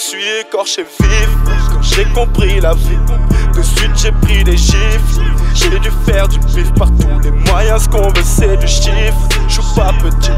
suis écorché vif quand j'ai compris la vie. De suite j'ai pris des gifles. J'ai dû faire du pif par tous les moyens. Ce qu'on veut c'est du chiffre. J'suis pas petit,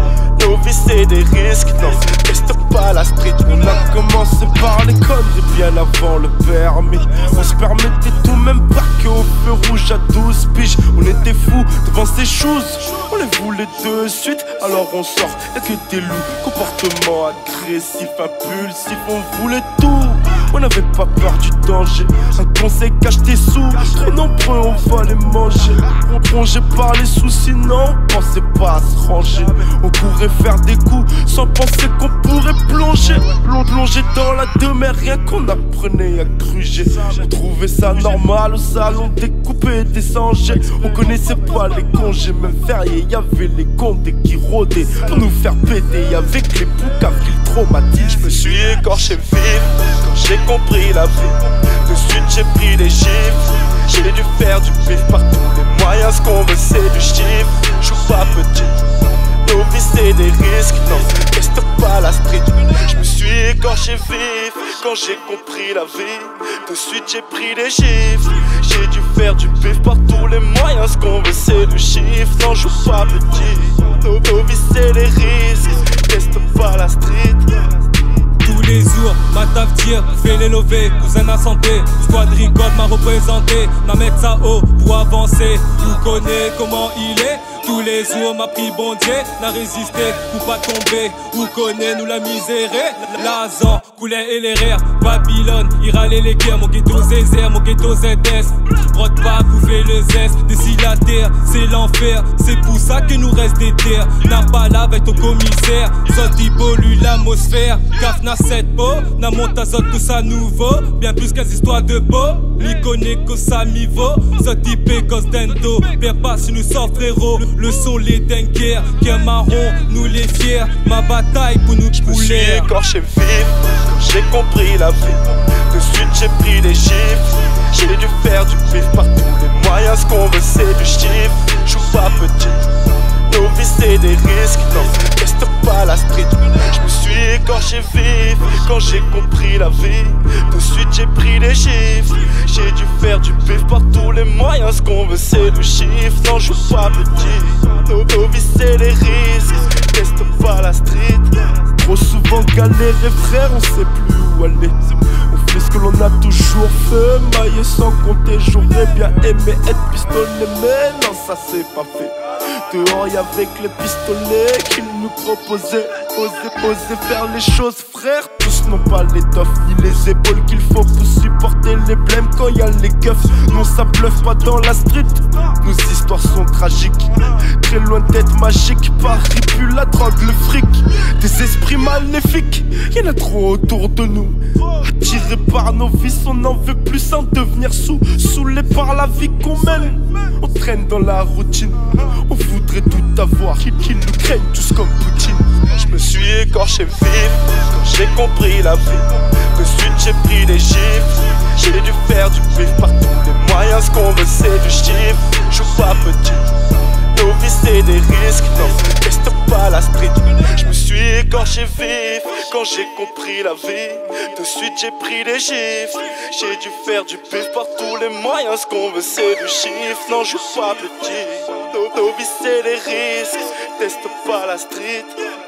novice et des risques. Non, teste pas la street. On a commencé par les conneries bien avant le permis. On se permettait tout même pas qu'au feu rouge à 12 piges. On était fous devant ces choses, on les voulait de suite. Alors on sort, y'a que des loups. Comportement agressif, impulsif, on voulait tout. On n'avait pas peur du danger. Un conseil cache tes sous. Trop nombreux, on va les manger. On plongeait par les soucis, non, on pensait pas à se ranger. On courait faire des coups sans penser qu'on pourrait plonger. Plonger dans la demeure, rien qu'on apprenait à gruger. On trouvait ça normal au salon, découper des sangers. On connaissait pas les congés, même fériés. Y'avait les condés qui rôdaient pour nous faire péter. Y'avait que les boucs qui le traumatisent. Je me suis écorché vif quand j'ai compris la vie. De suite j'ai pris des gifles. J'ai dû faire du pif par tous les moyens. Ce qu'on veut c'est du chiffre. J'suis pas petit, novice et des risques. Non, teste pas la street. Je me suis écorché vif quand j'ai compris la vie. De suite j'ai pris des gifles. J'ai dû faire du pif par tous les moyens. Ce qu'on veut c'est du chiffre. Non, j'suis pas petit, novice et des risques. Teste pas la street. Tous les jours, ma taf tire, fais les lever, cousin à santé. Squadricole m'a représenté, n'a mettre ça haut pour avancer. Vous connaissez comment il est. Tous les jours m'a pris bon Dieu, n'a résisté pour pas tomber. Vous connaissez nous la misère. L'azan, coulait et les rires. Babylone, il râlait les guerres. Mon ghetto Zézer, mon ghetto ZS. Rôde pas, bouffer le zeste. D'ici la terre, c'est l'enfer. C'est pour ça que nous reste des terres. N'a pas là avec ton commissaire. Zot pollue l'atmosphère. Caf n'a 7 pots, n'a monte à zot que ça nouveau. Bien plus qu'un histoire de beau. M'y connaît que ça m'y vaut. Zot typé cause d'endo. Perds pas si nous sort frérot. Le son les dinguères, qu'un marron, nous les fiers. Ma bataille pour nous couler. Je me suis écorché vif quand j'ai compris la vie. De suite j'ai pris des gifles. J'ai dû faire du pif par tous les moyens. Ce qu'on veut c'est du chiffre. J'suis pas petit, novice et des risques. Non, teste pas la street. Je me suis écorché vif quand j'ai compris la vie. De suite j'ai pris des gifles. J'ai dû faire du pif par tous les moyens. Ce qu'on veut c'est du chiffre. Non, j'suis pas petit, novice et des risques. Teste pas la street. Trop souvent galéré frère, on sait plus où aller. On fait ce que l'on a toujours fait, maillé sans compter. J'aurais bien aimé être pistonné, mais non ça c'est pas fait. Dehors y'avait que les pistolets qu'ils nous proposaient. Oser faire les choses frère. Tous n'ont pas l'étoffe ni les épaules qu'il faut pour supporter les blèmes quand y a les keufs. Non ça bluffe pas dans la street. Nos histoires sont tragiques, très loin d'être magiques. Paris pue la drogue, le fric, des esprits maléfiques. Y'en a trop autour de nous. Attirés par nos vices, on n'en veut plus sans devenir saoulés par la vie qu'on mène. On traîne dans la routine, on voudrait tout avoir, qu'ils nous craignent tous comme Poutine. Je me suis écorché vif quand j'ai compris la vie. De suite j'ai pris des gifles. J'ai dû faire du pif par tous les moyens. Ce qu'on veut c'est du chiffre. J'suis pas petit, novice et des risques. Non, teste pas la street. Je me suis écorché vif quand j'ai compris la vie. De suite j'ai pris des gifles. J'ai dû faire du pif par tous les moyens. Ce qu'on veut c'est du chiffre. Non, j'suis pas petit, novice et des risques. Teste pas la street.